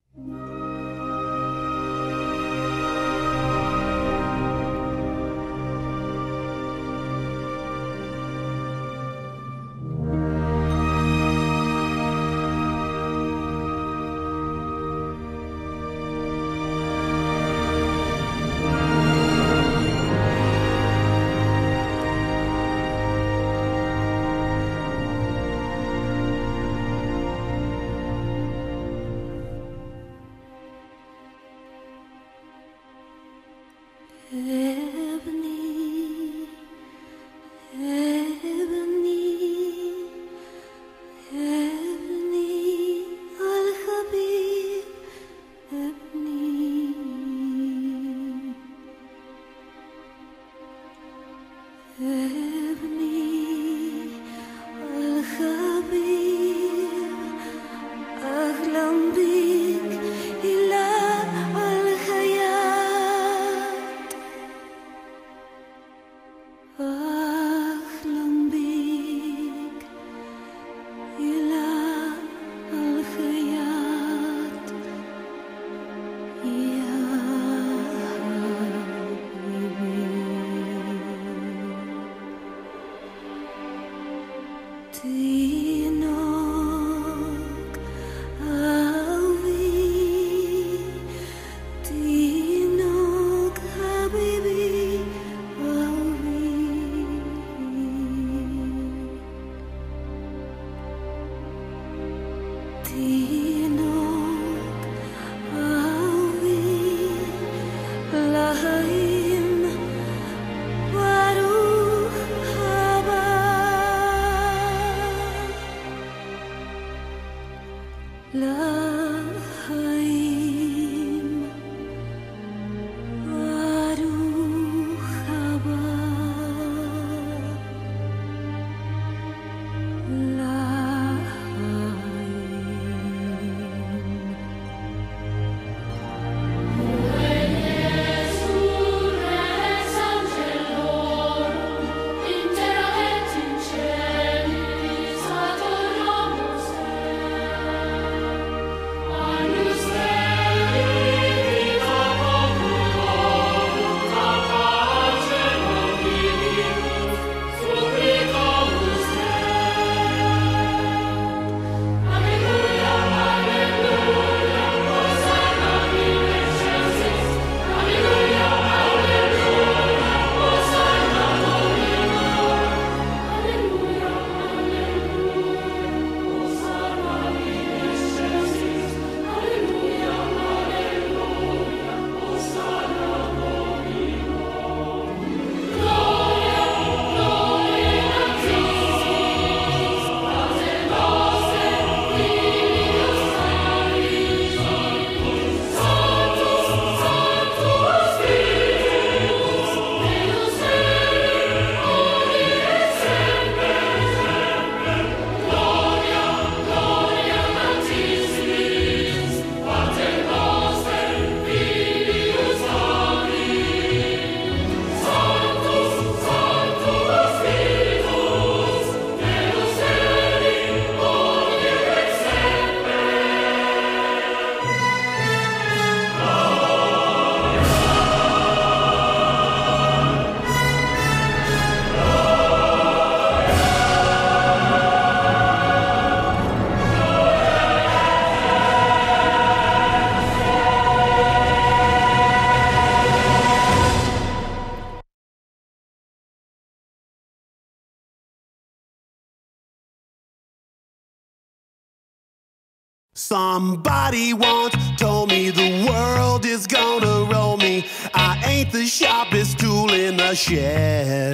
Somebody once told me the world is gonna roll me. I ain't the sharpest tool in the shed.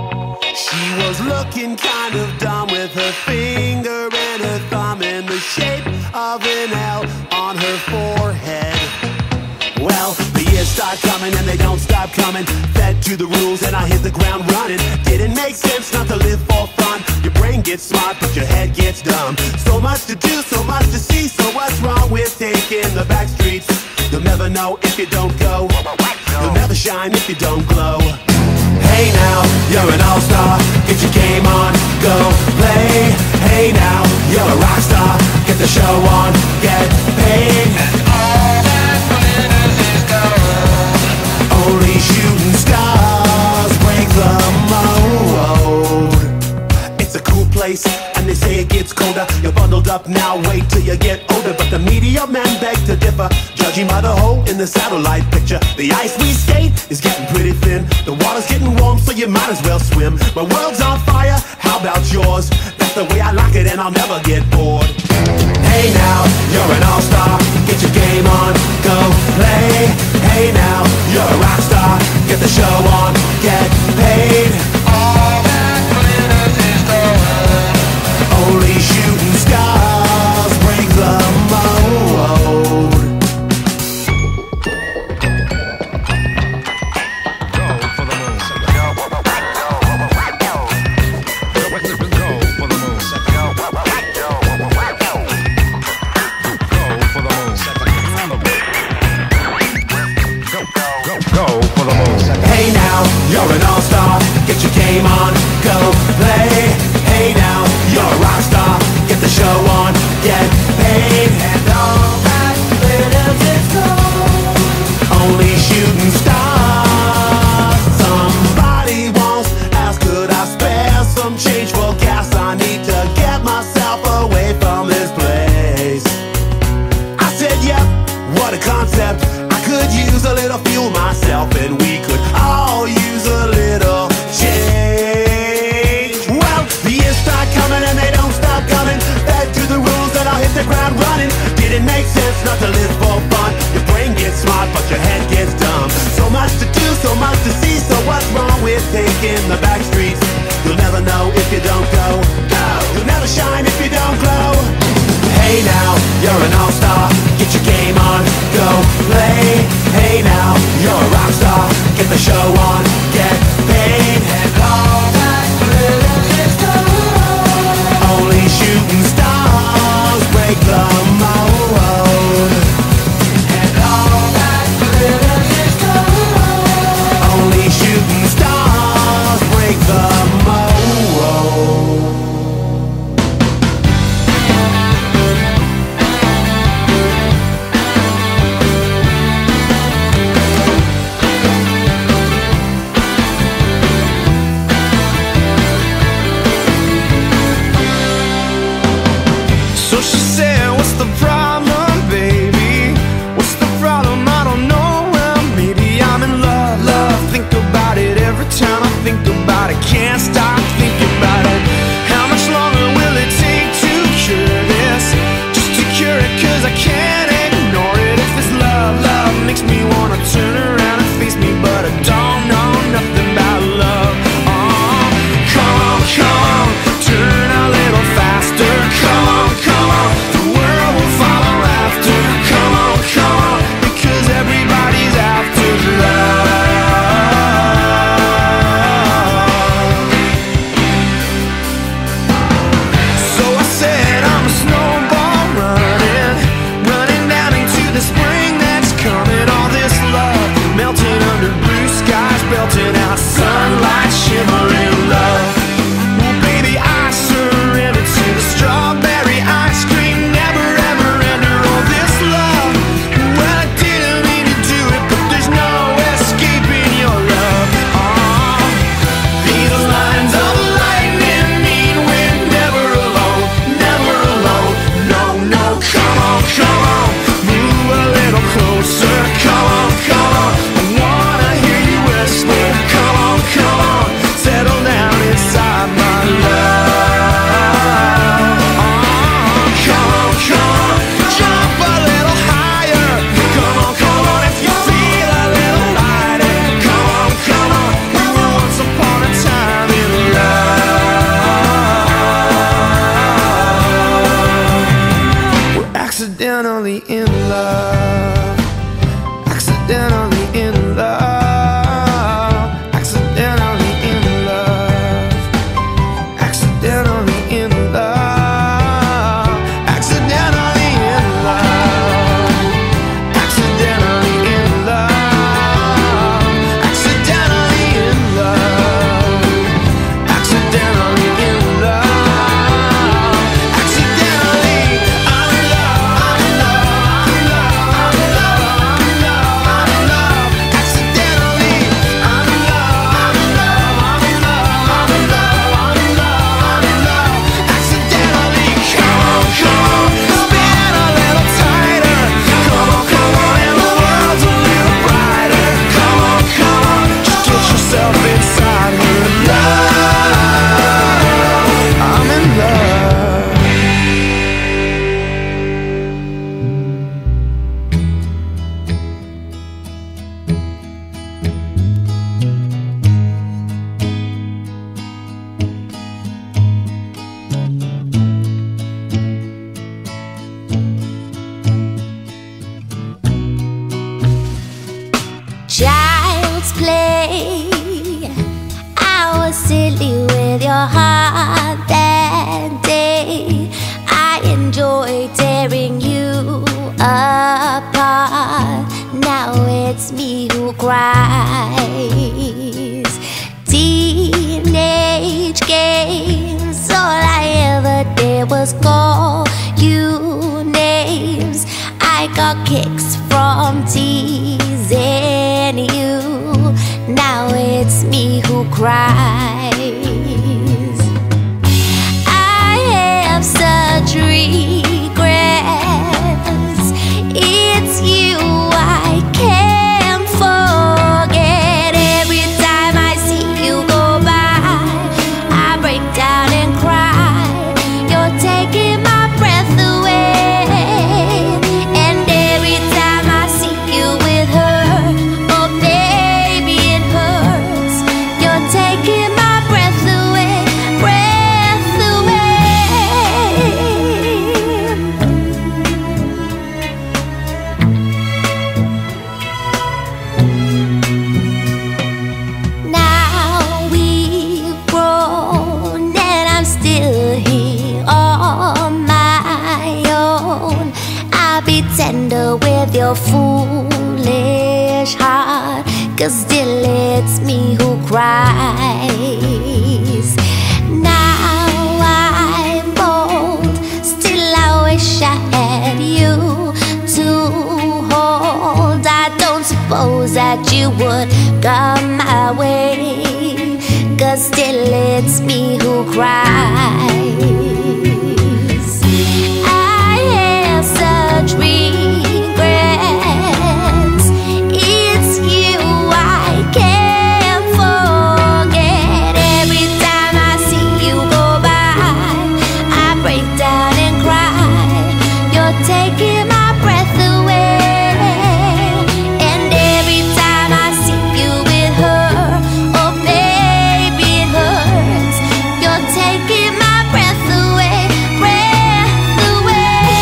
She was looking kind of dumb with her finger and her thumb in the shape of an L on her forehead. Well, the years start coming and they don't stop coming. Fed to the rules and I hit the ground running. Didn't make sense not to live for fun. Your brain gets smart but your head gets dumb. So much to do, so much to see. So what's wrong with taking the back streets? You'll never know if you don't go. You'll never shine if you don't glow. Hey now, you're an all-star. Get your game on, go play. Hey now, you're a rock star. Get the show on, get paid. get older, but the media men beg to differ. Judging by the hole in the satellite picture, the ice we skate is getting pretty thin. The water's getting warm, so you might as well swim. My world's on fire, how about yours? That's the way I like it, and I'll never get bored. Hey now, you're an all-star, get your game on, go play. Hey now, you're a rock star, get the show on, get paid. All that glitters is gold. Only shooting stars break the mold. Hey now, you're an all-star, get your game on, go play. Hey now, you're a rock star, get the show on, get paid. And all that glitters is gold. Only shooting stars. Somebody once asked, could I spare some change for gas? I need to get myself away from this place. I said, yep, what a concept. I could use a little fuel myself, and we could all use a little change. Well, the years start coming and they don't stop coming. Fed to the rules that I'll hit the ground running. Didn't make sense not to live for fun. Your brain gets smart but your head gets dumb. So much to do, so much to see. So what's wrong with taking the back streets? You'll never know if you don't go. You'll never shine if you don't glow. Hey now, you're an all-star, get your game on, go play. Hey now, you're a rock star, get the show on, get paid. And all that glitters is gold. Only shooting stars break the mold. And all that glitters is gold. Only shooting stars break the mold. Can't stop thinking about it. How much longer will it take to cure this? Just to cure it, cause I can't ignore it. If this love makes me wanna turn around and face me, but I don't know nothing about love. Come on, turn a little faster. Come on, the world will follow after. Come on, because everybody's after love. Belting out sunlight, shimmering love. Well, baby, I surrender to the strawberry ice cream. Never ever enter all this love. Well, I didn't mean to do it, but there's no escaping your love. These lines of lightning mean we're never alone, never alone. No, come on, move a little closer. Come on. Come on, settle down inside my love. Come on, jump a little higher. Come on, if you feel a little lighter. Come on, we were once upon a time in love. We're accidentally in love. Accidentally in love. Love. your heart that day. I enjoyed tearing you apart. Now it's me who cries. Teenage games, all I ever did was call you names. I got kicks from teasing you. Now it's me who cries. I have such regrets. It's you I can't forget. Every time I see you go by, I break down and cry. You're taking my breath away. And every time I see you with her, oh baby it hurts. You're taking my breath away, breath away. Now we've grown and I'm still here on my own. I'll be tender with your foolish heart, 'cause still it's me who cries. Now I'm old, still I wish I had you to hold. I don't suppose that you would come my way, 'cause still it's me who cries. I have such regrets. It's you I can't forget. Every time I see you go by, I break down and cry. You're taking my breath away. And every time I see you with her, oh baby it hurts. You're taking my breath away, breath away.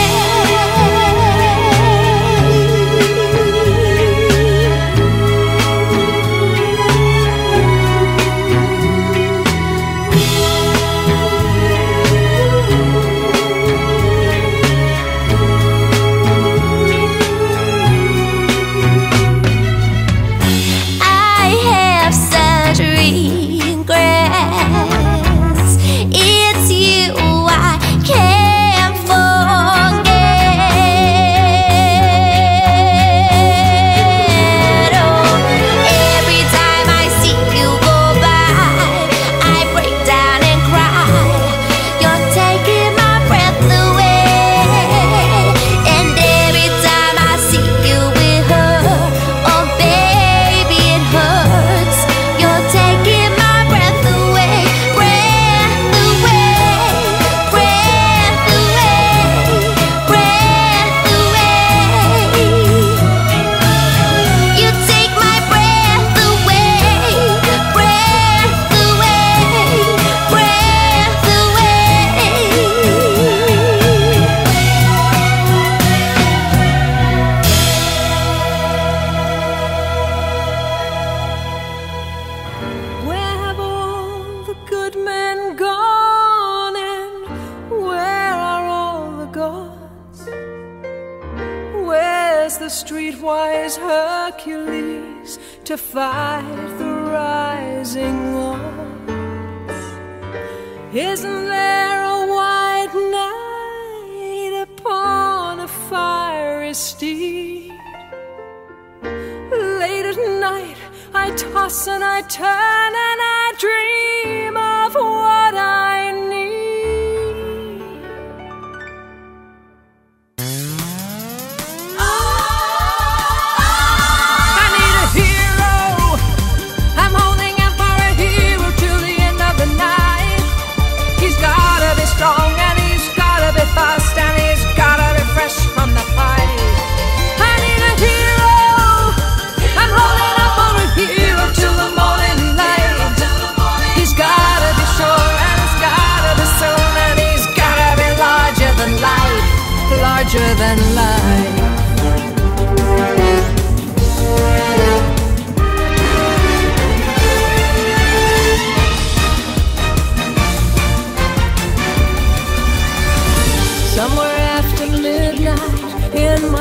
I have such regrets. It's you I can't forget. Oh, every time I see you go by, I break down and cry. You're taking my breath away. And every time I see you with her, oh baby it hurts. You're taking my breath away, breath away, breath away, breath away. You take my breath away, breath away, breath away. Where have all the good men gone, and where are all the gods? Where's the streetwise Hercules to fight the rising odds? Isn't there a white knight upon a fiery steed? Late at night I toss and I turn and I dream of what I need. I need a hero. I'm holding out for a hero till the end of the night. He's gotta be strong and he's gotta be fast and he's gotta be fresh from the fight. I need a hero. I'm holding out for a hero till the morning light. He's got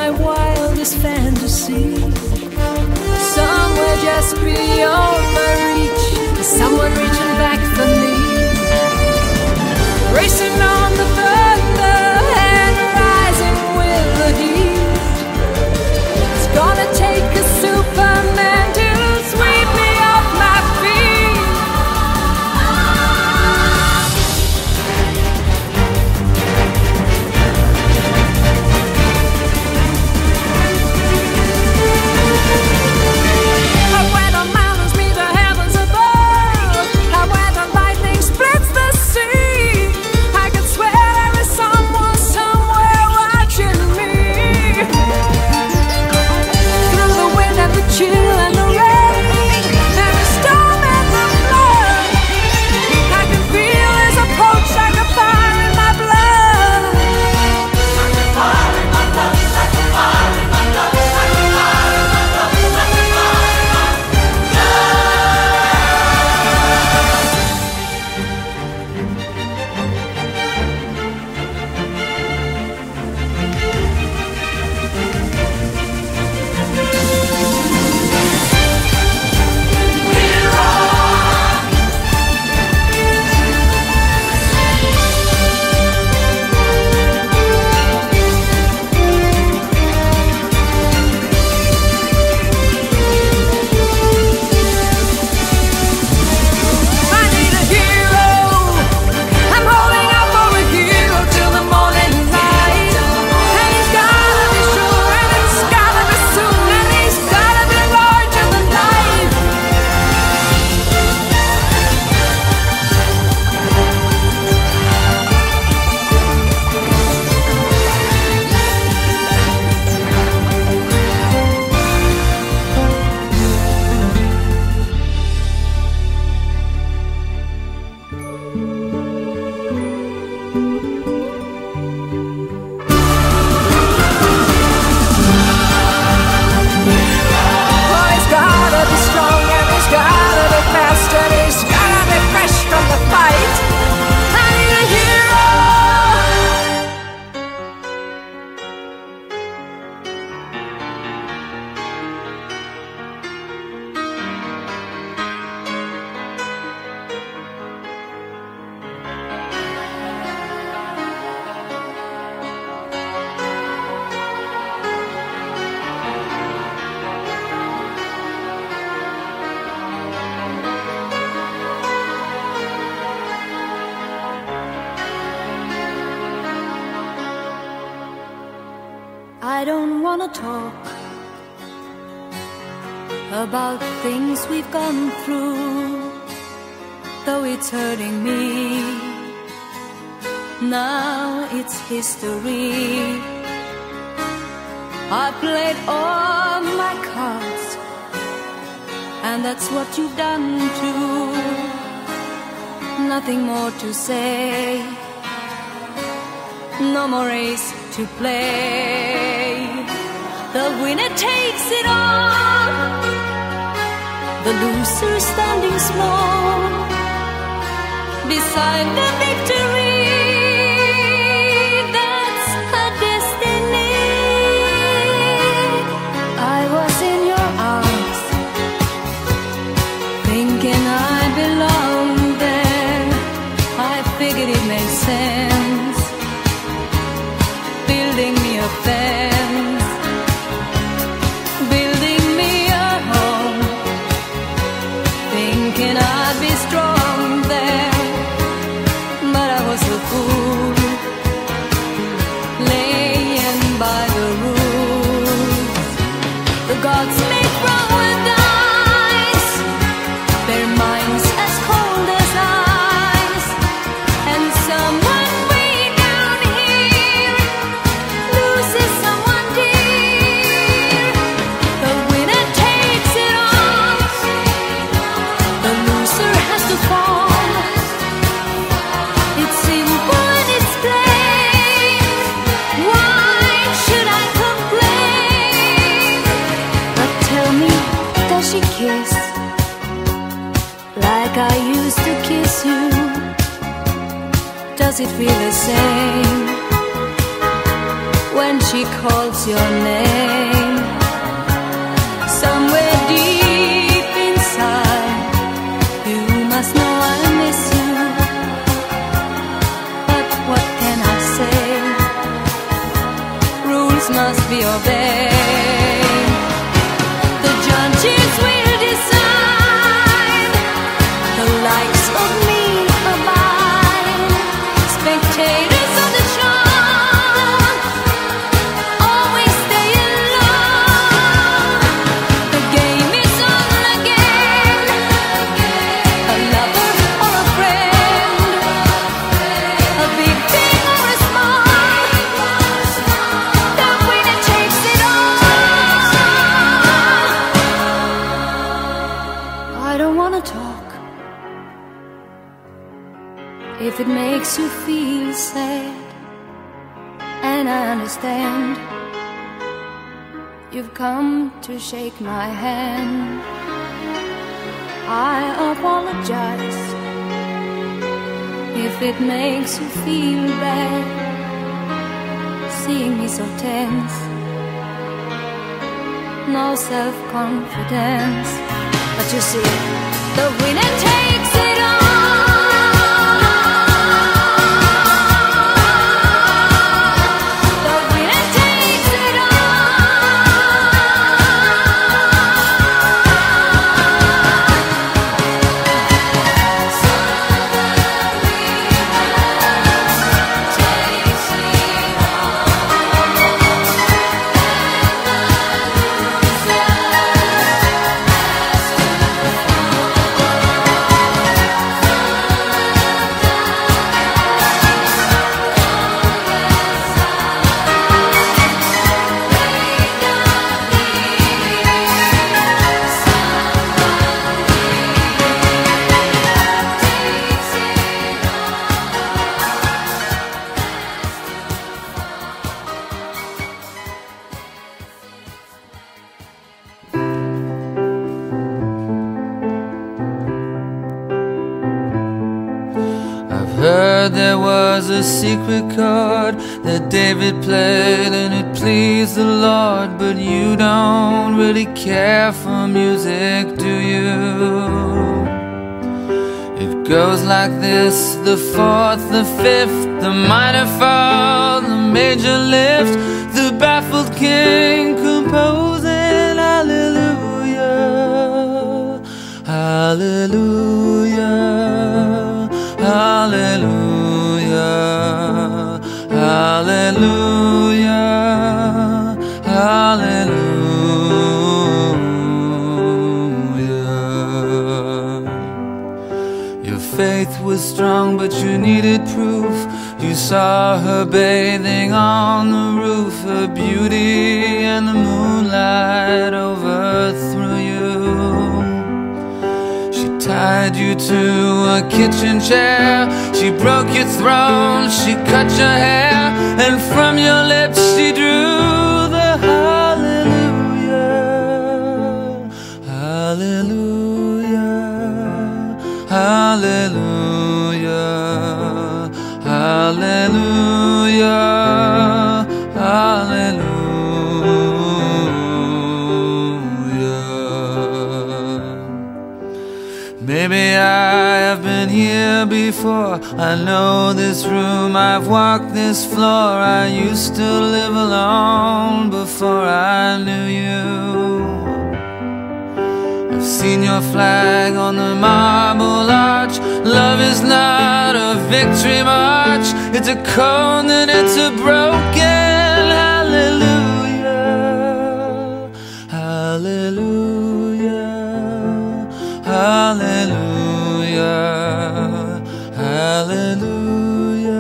my wildest fantasy. Somewhere just beyond my reach, someone reaching back for me. Racing on the thunder and rising with the heat. It's gonna take a Superman to sweep me off my feet. I went on mountains, meet the heavens above. I went on lightning, splits the sea. I could swear there is someone somewhere watching me. Through the wind and the chill and the rain and the storm and the flood, I can feel his approach like a fire in my blood. Like a fire in my blood, like a fire in my blood, like a fire in my blood, like a fire in my I need a hero. I'm holding out for a hero till the morning light. And he's gotta be sure, and it's gotta be soon, and he's gotta be larger than life. Oh, he's gotta be strong, and he's gotta be fast, and he's gotta be fresh from the fight. I need a hero. I don't wanna talk about things we've gone through, though it's hurting me. Now it's history. I played all my cards, and that's what you've done too. Nothing more to say, no more race to play. The winner takes it all, the loser standing small beside the victory. That's her destiny. I was in your arms, thinking I belonged there. I figured it made sense, building me a fence, building me a home, thinking I'd be strong there. But I was a fool, laying by the rules. The gods may throw a dice, their minds as cold as ice, and someone way down here loses someone dear. The winner takes it all, the loser has to fall. It's simple and it's plain. Why should I complain? But tell me, does she kiss like I used to kiss you? Does it feel the same when she calls your name. Somewhere deep inside, you must know I miss you. But what can I say? Rules must be obeyed. The judges will decide. The likes of me are mine. Spectators of the show always stay in love. The game is on again. A lover or a friend, a big thing or a small, the winner takes it all. I don't wanna talk if it makes you feel sad, and I understand. You've come to shake my hand. I apologize if it makes you feel bad, seeing me so tense, no self-confidence. But you see, the winner takes it all. The winner takes it Heard there was a secret chord that David played and it pleased the Lord. But you don't really care for music, do you? It goes like this: the fourth, the fifth, the minor fall, the major lift, the baffled king composing hallelujah, hallelujah, hallelujah, hallelujah, hallelujah. Your faith was strong, but you needed proof. You saw her bathing on the roof, her beauty and the moonlight overthrew you. Tied you to a kitchen chair, she broke your throne, she cut your hair, and from your lips she drew the hallelujah, hallelujah, hallelujah, hallelujah, hallelujah. Maybe I have been here before. I know this room, I've walked this floor. I used to live alone before I knew you. I've seen your flag on the marble arch. Love is not a victory march, it's a cold and it's a broken hallelujah, hallelujah, hallelujah, hallelujah,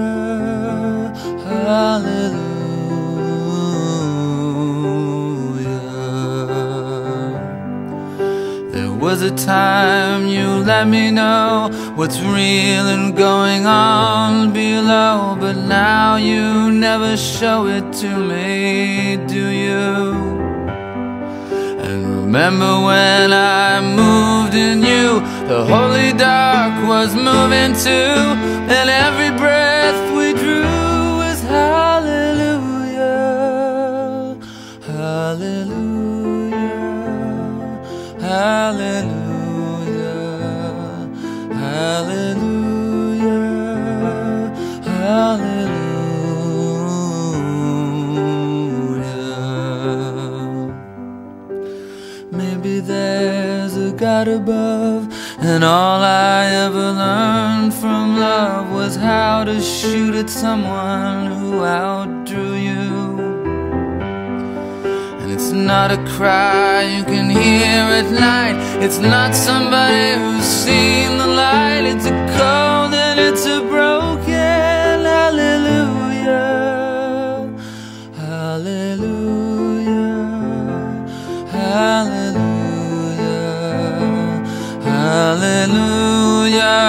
hallelujah. There was a time you let me know what's real and going on below, but now you never show it to me, do you? Remember when I moved in you, the holy dark was moving too, and every breath we drew was hallelujah, hallelujah, hallelujah, hallelujah, hallelujah. Maybe there's a God above, and all I ever learned from love was how to shoot at someone who outdrew you. And it's not a cry you can hear at night, it's not somebody who's seen the light. It's a cold and it's a broken hallelujah, hallelujah, hallelujah, hallelujah,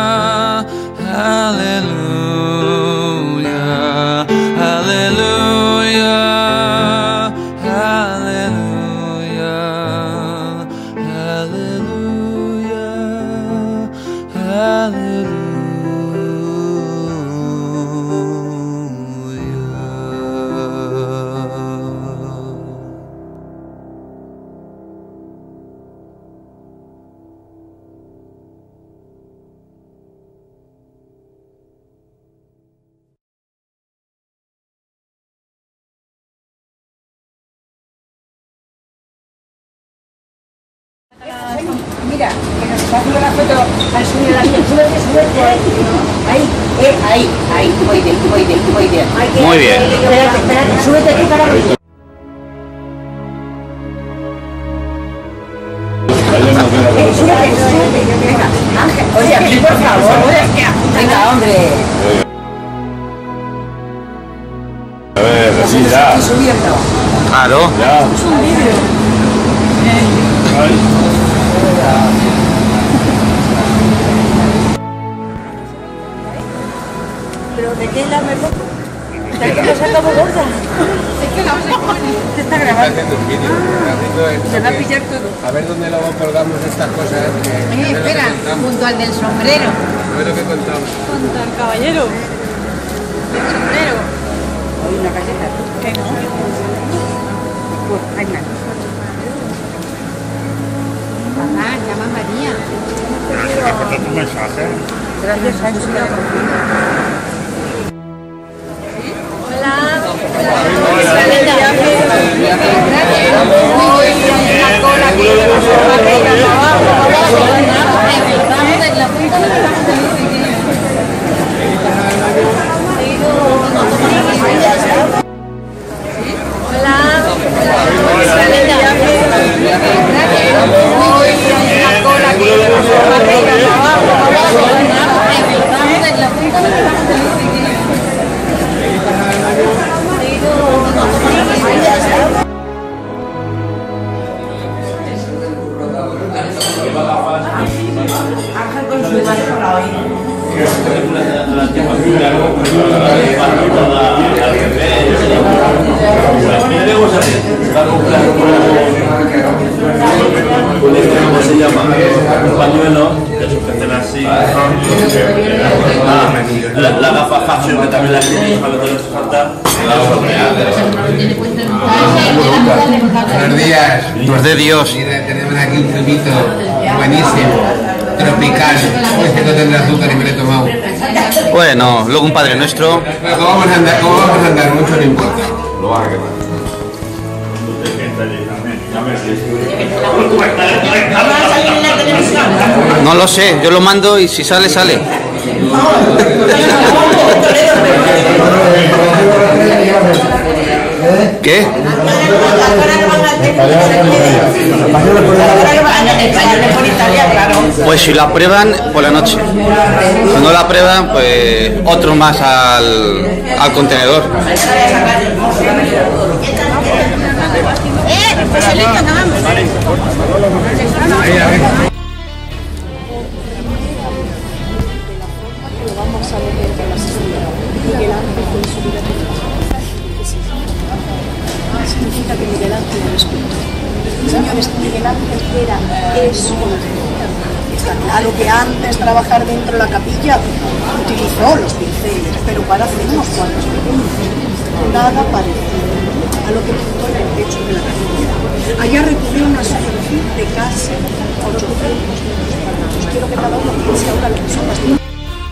hallelujah, hallelujah, hallelujah, hallelujah. Mira, que nos está haciendo la foto al subir la vida. Súbete, súbete. Ahí, ahí, muy bien, muy bien, muy bien. Muy bien. Espérate, espérate, súbete aquí para mí. Súbete, súbete. Venga, Ángel, oye, aquí por favor. Venga, hombre. A ver, así ya. Estoy subiendo. Claro. Ya. ¿Pero de qué la me pongo? ¿De qué me saca como gorda? Es que no se pone. Se está grabando. Haciendo un vídeo. Se va a pillar todo. A ver dónde luego colgamos estas cosas. Espera, junto al del sombrero. A ver lo que contamos. Junto al caballero. Del sombrero. Hoy una caseta. ¿Qué no? Pues, hay más. Papá, llama a María. Gracias, Sánchez. ¿Cómo se llama? Un pañuelo que sujeten así. La gafa fashion que también la tienes para que te lo falta. Buenos días. Pues de Dios. Mira, tenemos aquí un zumito buenísimo, tropical. Este no tendrá azúcar y me lo he tomado. Bueno, luego un Padre Nuestro. Pero ¿cómo vamos a andar? Mucho no importa. Lo va a quemar. No lo sé, yo lo mando y si sale, sale. ¿Qué? Pues si la aprueban, por la noche. Si no la aprueban, pues otro más al contenedor. Vamos a ver de la señora Miguel Ángel con su vida significa que Miguel Ángel es escultor. Señores, Miguel Ángel es está claro que antes de trabajar dentro de la capilla utilizó los pinceles, pero para hacer unos cuantos pequeños. Nada parecido. a lo que pintó en el techo de la capilla. Allá recorrió una superficie de casi 800 metros cuadrados. Quiero que cada uno piense ahora lo que son las dimensiones.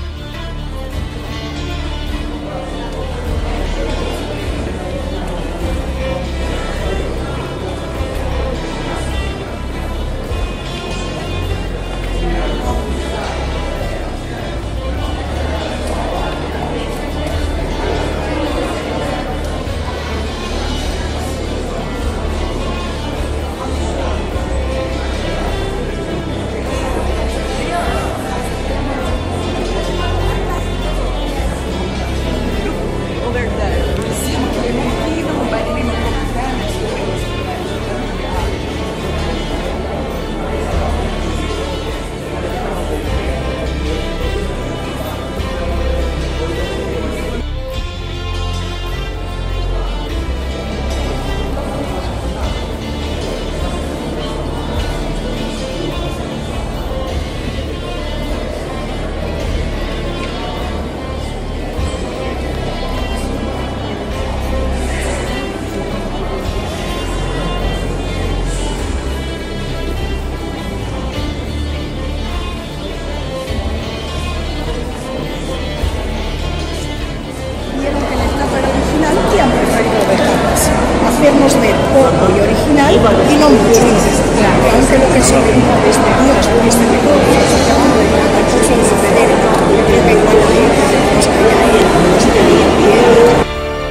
Hacernos ver poco y original y no mucho. Aunque lo que sobreviva de este Dios, de este recurso de suceder, yo creo que igual a él, nos calla él, nos pedía bien.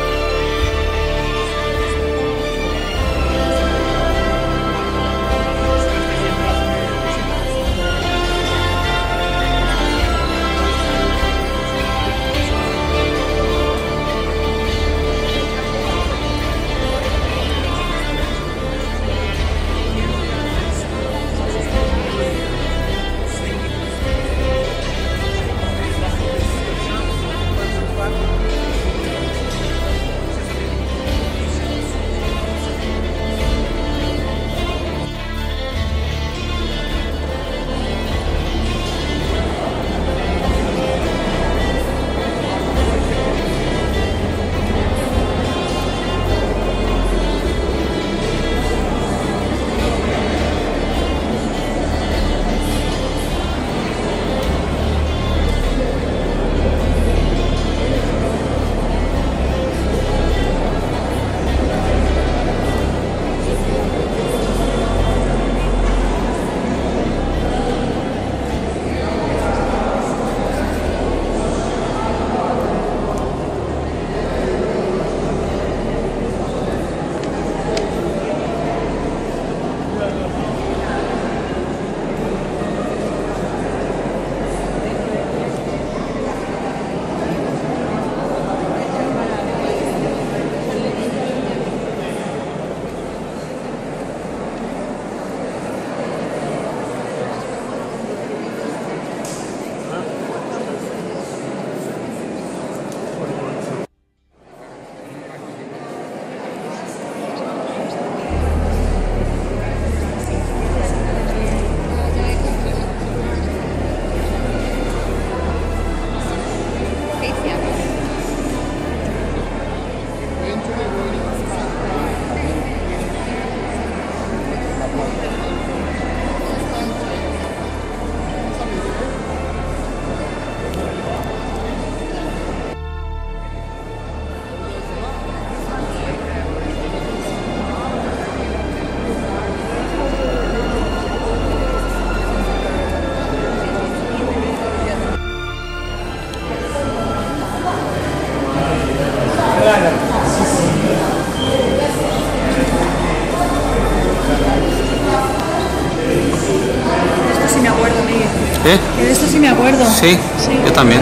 De esto sí me acuerdo. Sí, yo también.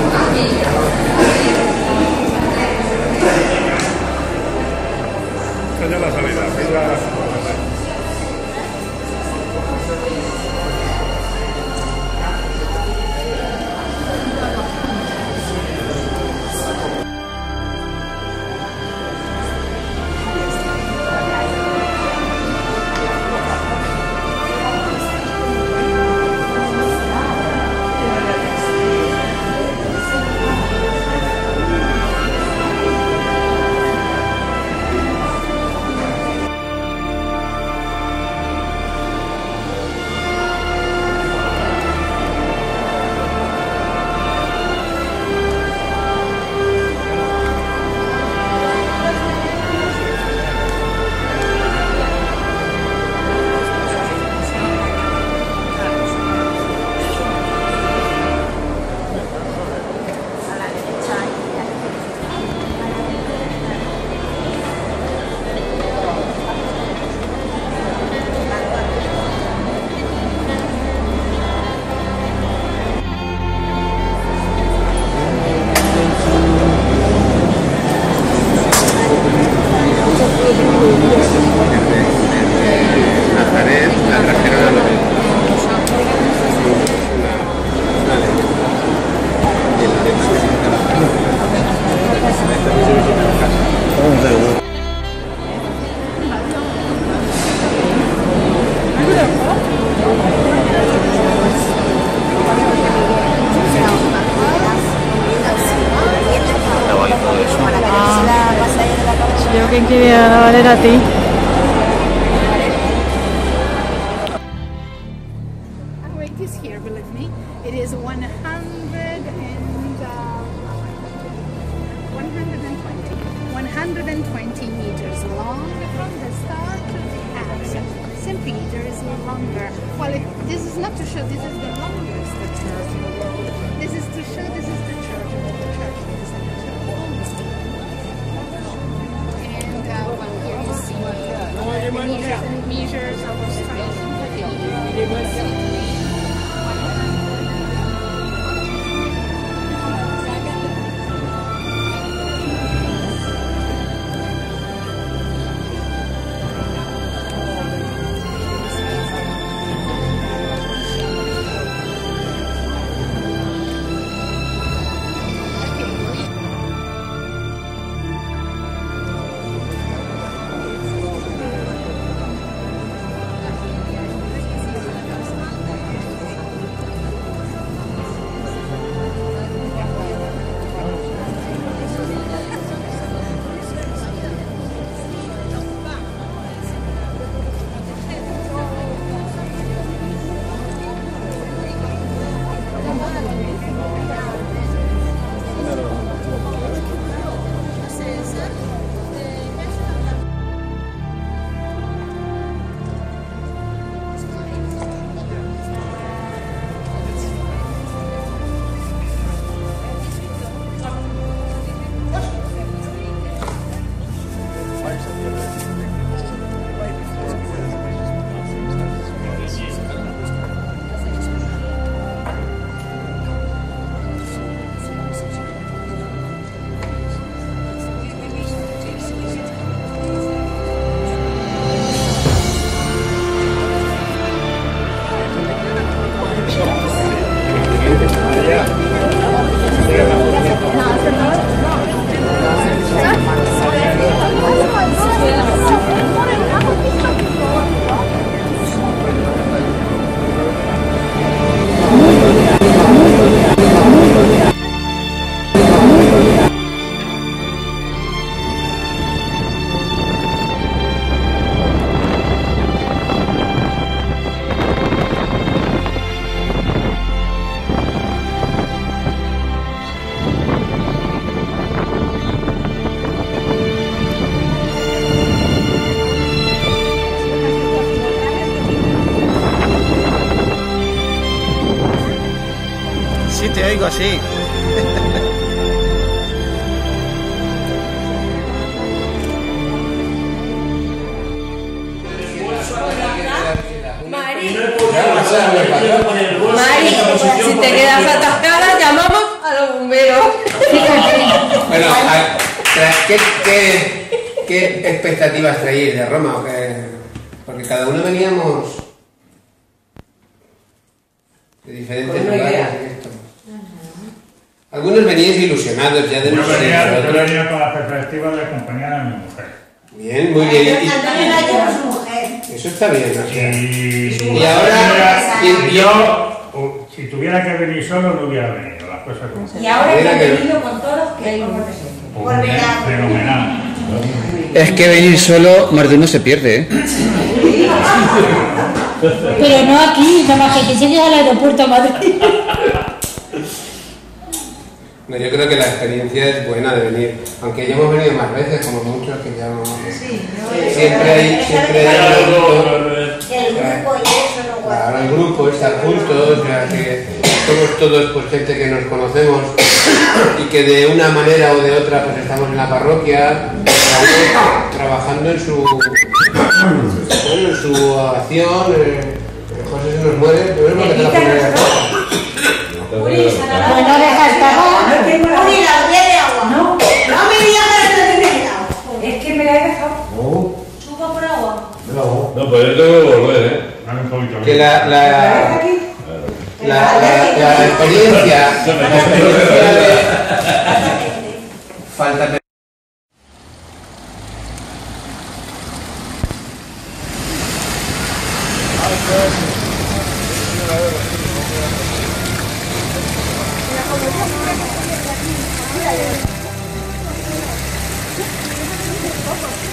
Esta es la salida. ¿Quién quiere a la Valera? A ti. Our weight is here, believe me. It is 120 meters long from the start to the end. St. Peter is longer. Well, this is not to show this is the longest church in the world. This is to show this is the church of the church. And well, here you see meters of strength. Sí, te oigo, sí. Mari, si te quedas atascada, llamamos a los bomberos. Bueno, ¿qué expectativas traéis de Roma? Porque cada uno veníamos de diferentes lugares. Algunos veníais ilusionados ya de Yo venía con la perspectiva de acompañar a mi mujer. Bien, muy bien. Eso está bien. Y ahora... Yo, si tuviera que venir solo, no hubiera venido. Las cosas como son. Y ahora que he venido con todos, que por verano. Fenomenal. Es que venir solo, más de uno se pierde, ¿eh? Pero no aquí, nada más que te llegues al aeropuerto a Madrid. No, yo creo que la experiencia es buena de venir, aunque ya hemos venido más veces, como muchos que ya no... Siempre hay un grupo, claro, el grupo, estar juntos, o sea, que somos todos pues, gente que nos conocemos y que de una manera o de otra pues estamos en la parroquia, trabajando en su acción, José se nos muere, pero es porque la primera No dejas pagar. Uri, la botella de agua. No me digas que no tenés agua. Es que me la he dejado. ¿Supo por agua? No, pues yo tengo que volver, ¿eh? Que la experiencia de falta de... Mira,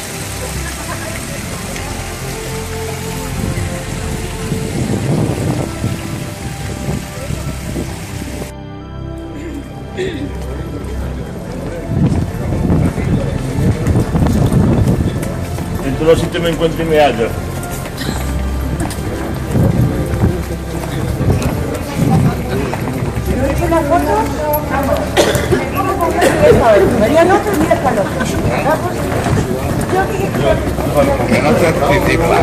los sitios me encuentro y me hallo. Una foto, María no te mira para Que no se anticipa.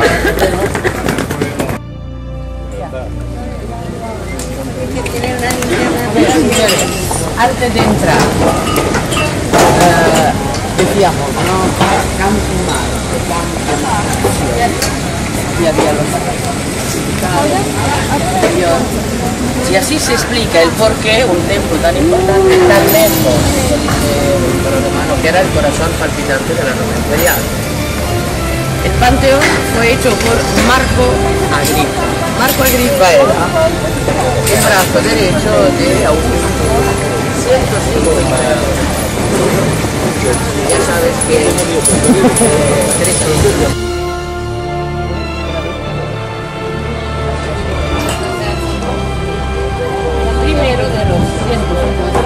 Antes de entrar, decíamos, no, campo mar, y había los anterior. Y así se explica el por qué un templo tan importante, tan lejos, dice el romano, que era el corazón palpitante de la Roma imperial. El panteón fue hecho por Marco Agripa. Marco Agripa era el brazo derecho de Augusto. 150. Ya sabes que primero de los 150.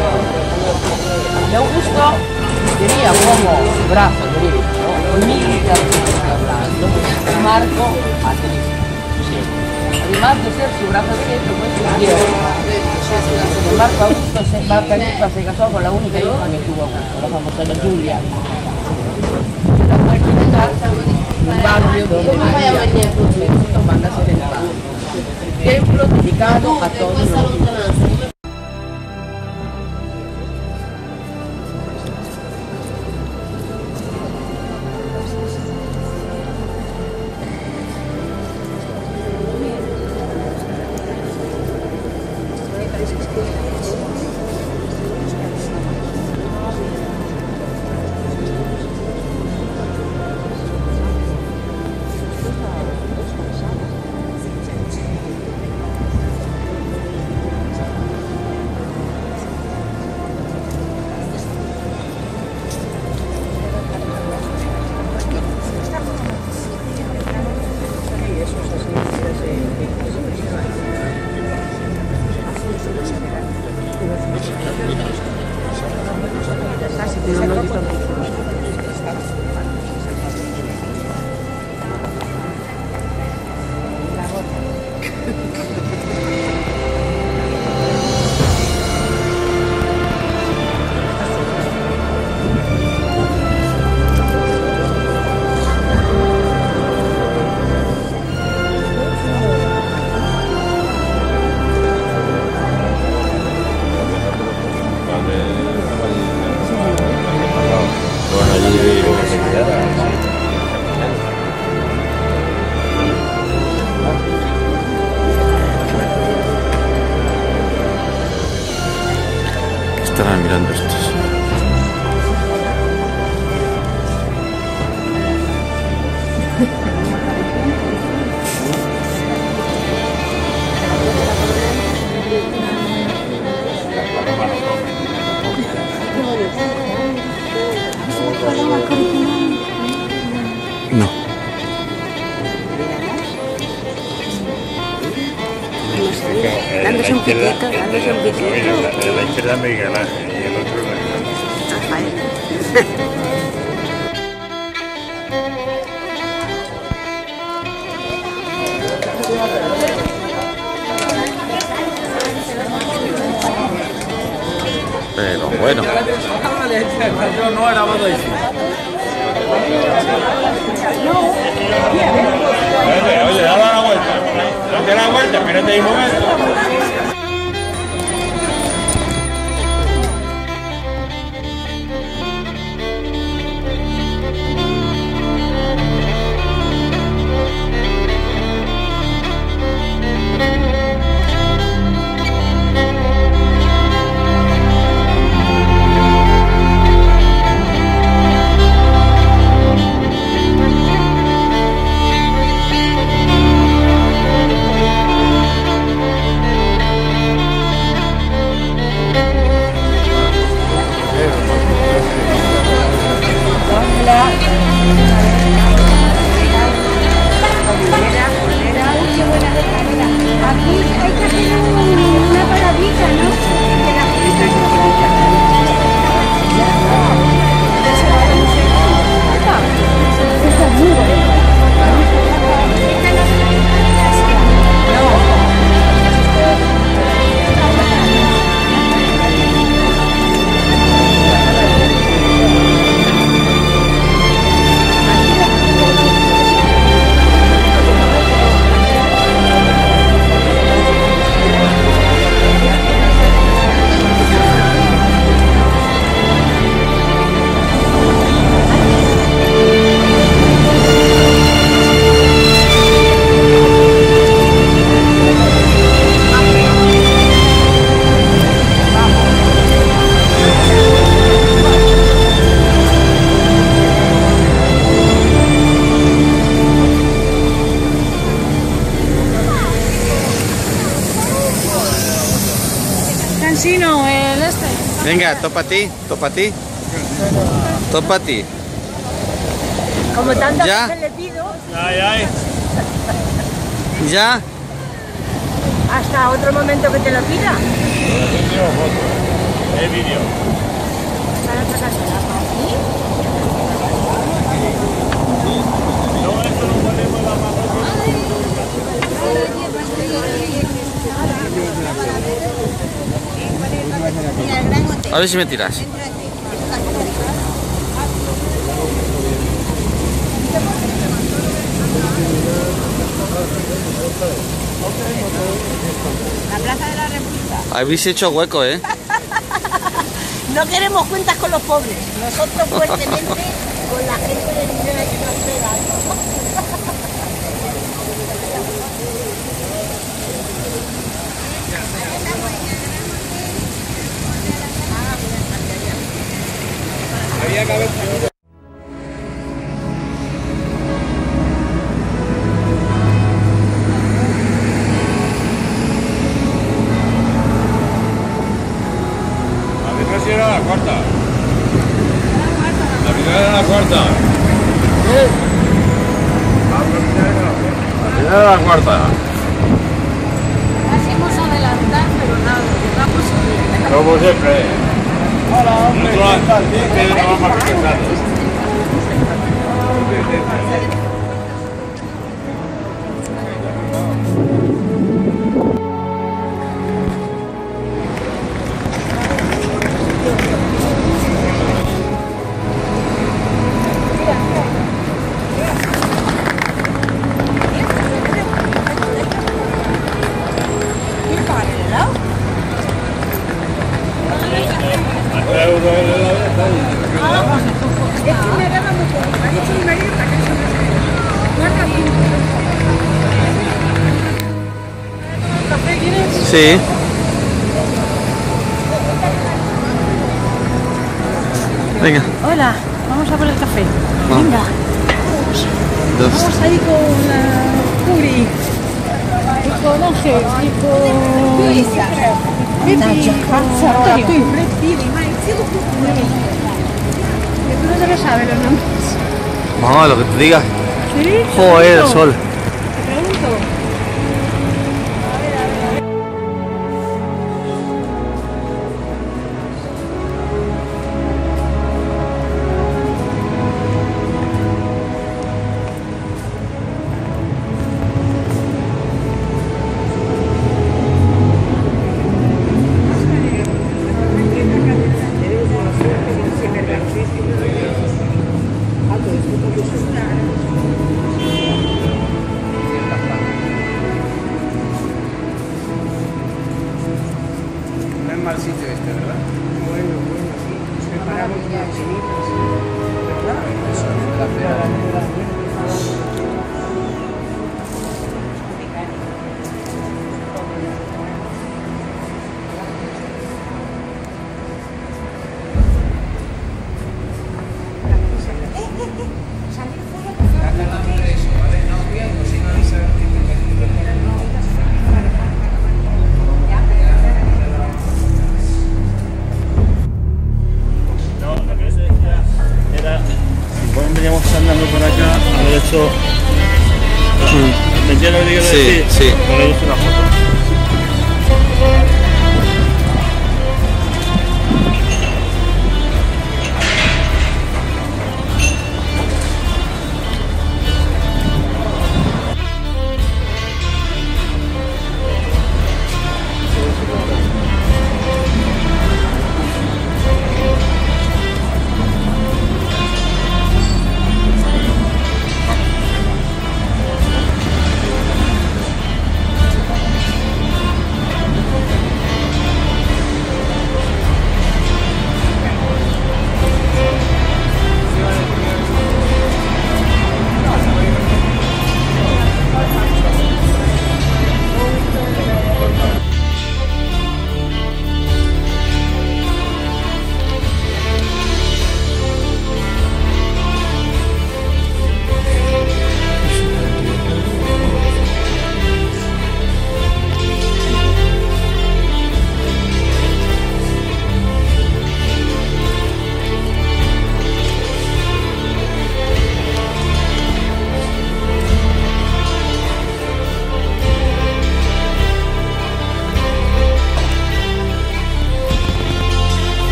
Y Augusto tenía como brazo derecho, militarmente hablando, Marco Agripa. Además de ser su brazo derecho, pues su izquierdo. Marco Augusto Marco Agripa se casó con la única hija que tuvo Augusto, la famosa Julia. La muerte de casa, un barrio donde María manda a ser el barrio. Templo dedicado a todos los. Estarán mirando estos. No. Dándose un piquito, dándose un piquito. La izquierda Miguel Ángel y el otro Rafael. Pero bueno. Yo no era más de Oye, dale la vuelta. Date la vuelta, espérate ahí un momento. Sí, no, el este. Venga, topa a ti, topa a ti. Topa a ti. Como tantas Ya. veces le pido, Ay, ay. ¿Ya? hasta otro momento que te lo pida. El vídeo. Para sacársela para aquí. A ver si me tiras. La Plaza de la República. Habéis hecho hueco, ¿eh? No queremos cuentas con los pobres. Nosotros fuertemente con la gente de nivel que nos pega. A ver si era la cuarta. La primera era la cuarta. La primera era la cuarta. Hacemos adelantar, pero nada, vamos a ver. Como siempre. Hola, hombre. Pedro no va más pesado. Sí. Venga. Hola, vamos a por el café. Vamos. Venga. Dos. Vamos ahí con Puri. Y con Ángel. Y con Luisa. Pepi. Con Antonio. Tú no te lo sabes los nombres. Vamos, lo que te diga. ¿Sí? Joder, el sol. Te pregunto. No es mal sitio este, ¿verdad? Bueno, sí. Preparamos unas chinitas. ¿Verdad? Eso es de la fera. No, lo que se decía era, igual veníamos andando por acá, haber hecho... ¿Me entiendes lo que quiero Sí, decir? sí. Por ahí hice una foto.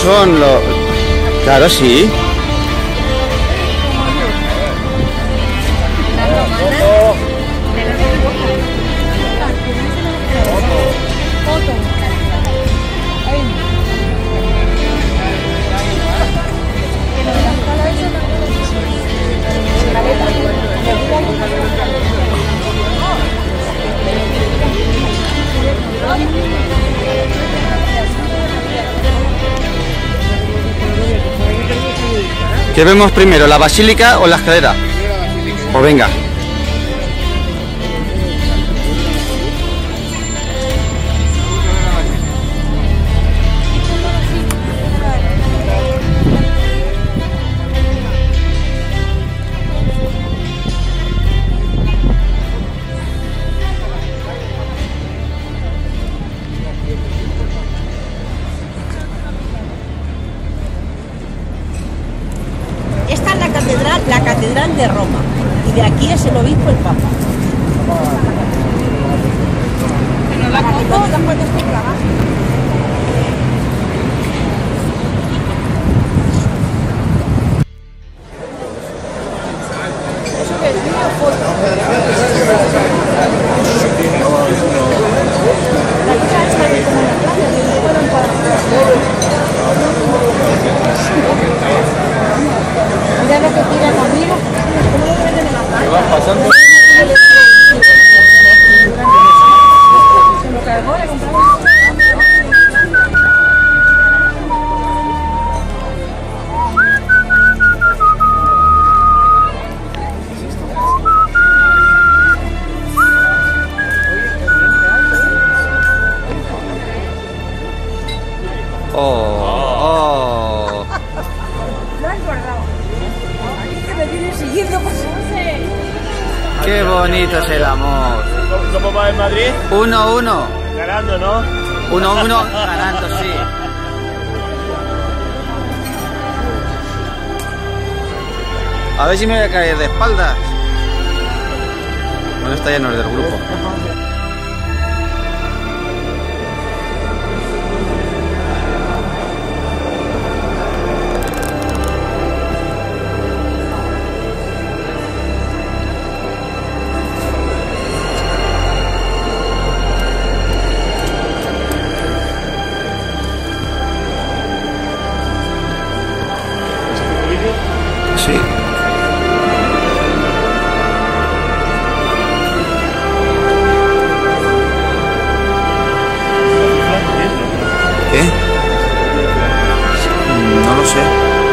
son los... Claro, sí. ¿Qué vemos primero, la basílica o la escalera? Pues venga. Esta es la catedral de Roma, y de aquí es el obispo, el papa. Mira lo que tira conmigo. ¿Qué vas pasando? Se lo cargó, le compramos. Oh. Lo has guardado. Que me viene siguiendo, pues no sé. Qué bonito es el amor. ¿Cómo va en Madrid? 1-1. Ganando, ¿no? 1-1 ganando, sí. A ver si me voy a caer de espaldas. Bueno, está lleno del grupo. Sí. ¿Qué? No lo sé.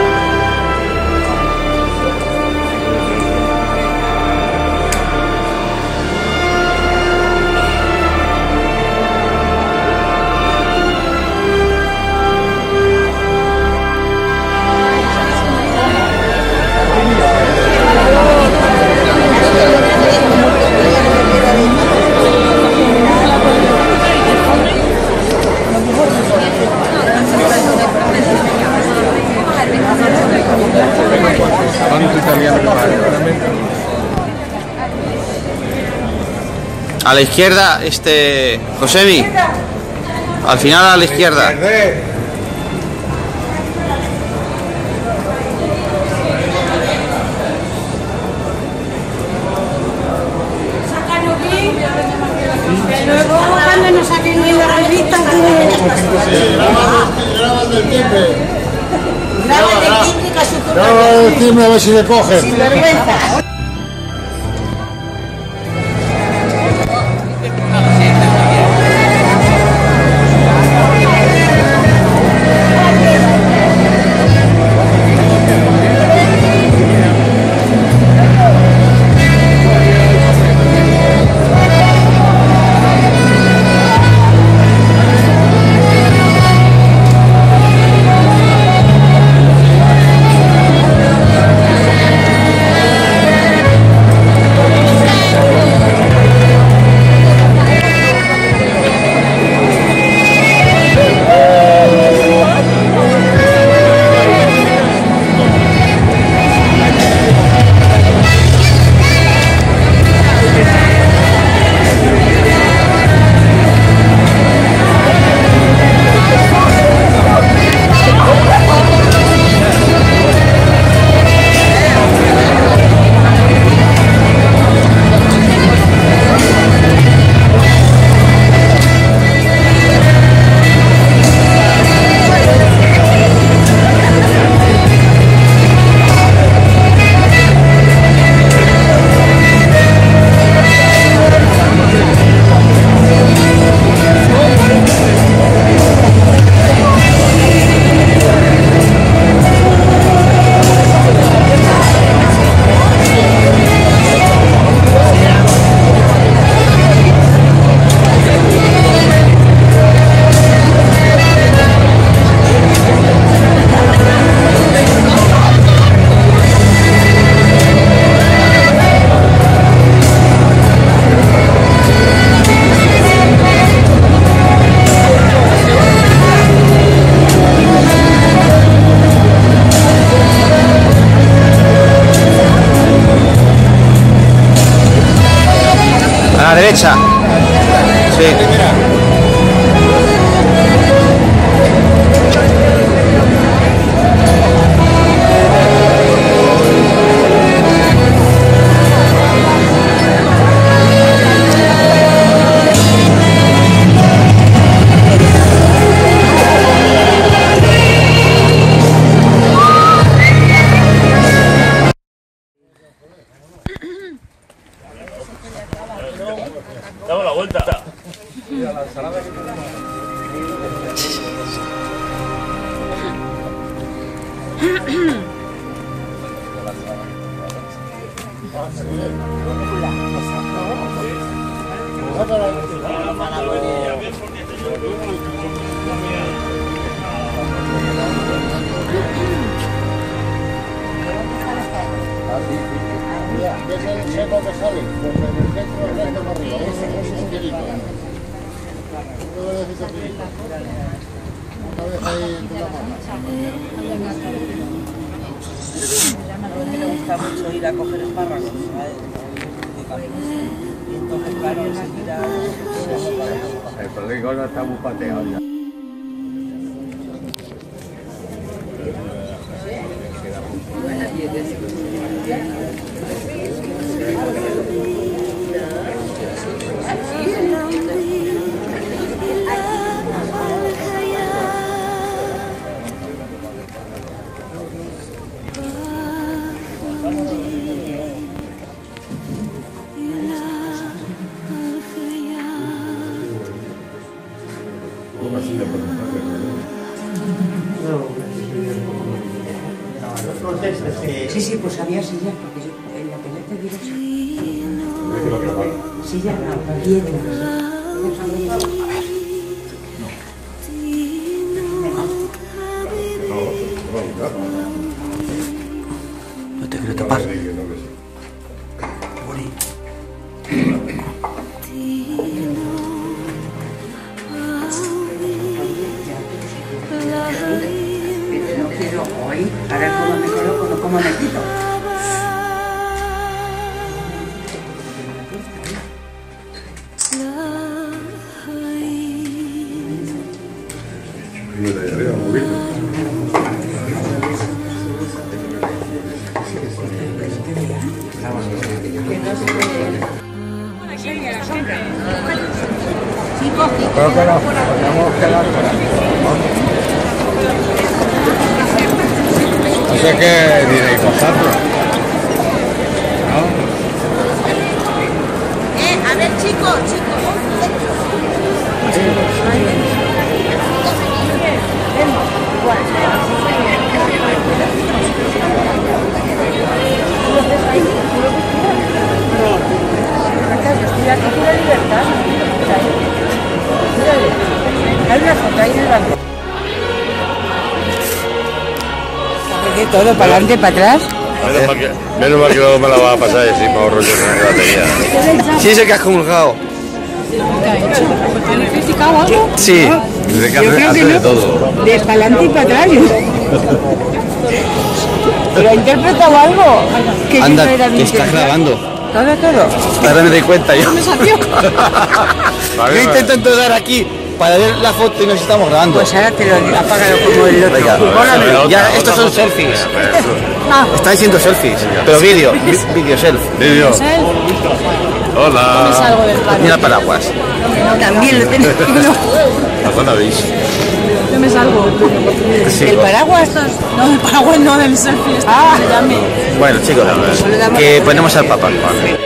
A la izquierda, Josemi. Al final a la izquierda. Que luego cuando nos saquen bien la revista, Grabando el timbre. Grábate el timbre, casi tú. Grabando el timbre a ver si le cogen. Sin vergüenza. Esa. Sí. Damos la vuelta. Me gusta mucho ir a coger espárragos, ¿sabes? Y entonces, claro, enseguida... El polígono está muy pateado ya. Sí, sí, pues había sillas, porque yo en la pelea te digo sillas, no, piedras. No te quiero tapar. No quiero hoy, ahora como me coloco, no como me quito. Creo que nos podemos quedar por aquí. No sé qué diréis vosotros. ¿No? A ver, chicos. Estoy aquí por la libertad. Hay una foto ahí en el banco. ¿Qué todo? ¿Para adelante, para atrás? Menos mal que luego me la va a pasar y así me ahorro yo con la batería. Sí, es el que has comulgado. ¿Tienes criticado algo? Sí. Desde que Yo creo hace que de no. todo. De para adelante y para atrás. ¿Pero ha interpretado algo? Que yo Anda, no era mi que estás intención. grabando. Todo. Ahora me doy cuenta yo. No me salió. Yo intento entrar aquí para ver la foto y nos estamos grabando. Pues ahora te lo apágalo como el otro. Venga, ya estos son selfies. Están diciendo selfies, pero vídeo self. Vídeo. Hola. Mira paraguas. También lo tengo. ¿A dónde habéis? Yo me salgo. Sí, ¿El paraguas? No, del paraguas no, del selfie. Ah. Se llame. Bueno, chicos, que ponemos al papá.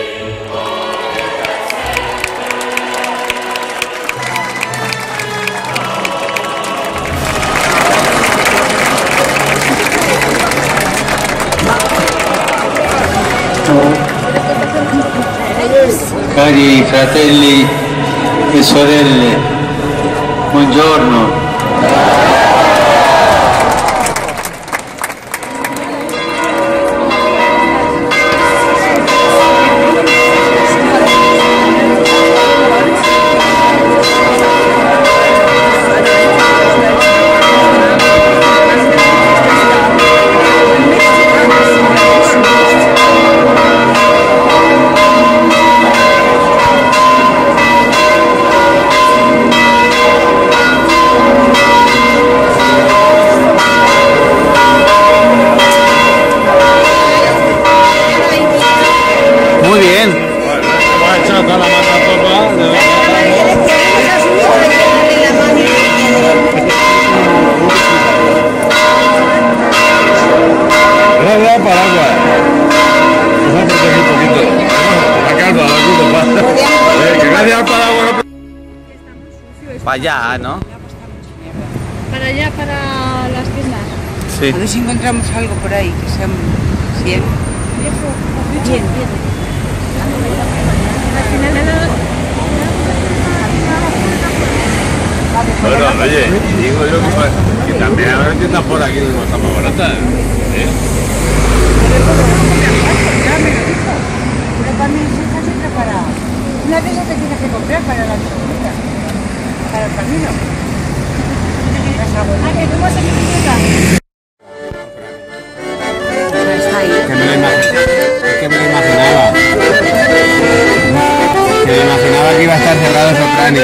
Cari fratelli e sorelle, buongiorno. Gracias al paraguas. Para allá, ¿no? Para allá, para las tiendas. Sí. A ver si encontramos algo por ahí que sea bien. Bien. Bueno, oye, y digo yo que también habrá tiendas por aquí que no están más baratas. Pero para mí sí está siempre para... Una de esas te tienes que comprar para la bicicleta. Para el camino. ¿A que tú vas a bicicleta? Está ahí. Que me lo imaginaba. Que me imaginaba que iba a estar cerrado Soprano.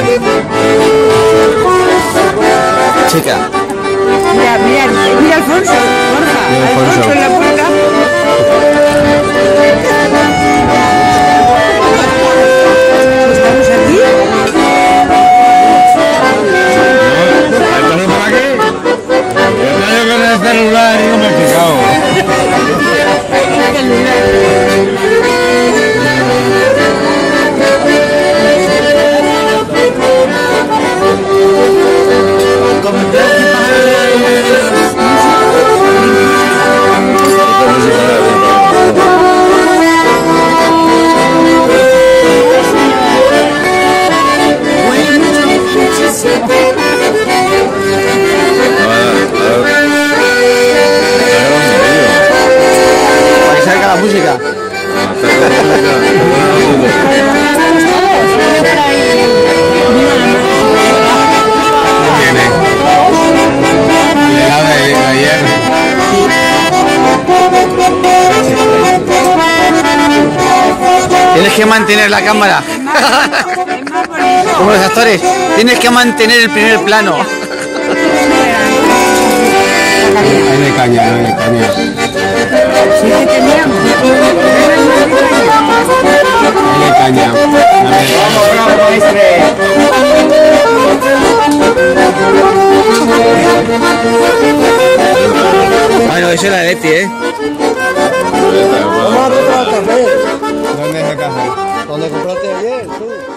Chica. Mira Alfonso, Borja. Alfonso en la puerta. ¿Estamos aquí? ¿Estás por aquí? Yo con el celular y no me he fijado. Para que salga la música. Tienes que mantener la cámara. Como los actores, tienes que mantener el primer plano. Hay de caña, hay de caña. Sí que teníamos. Hay de caña. Bueno, eso era de Leti, ¿eh? ¿Dónde es el café? ¿Dónde compraste ayer, tú?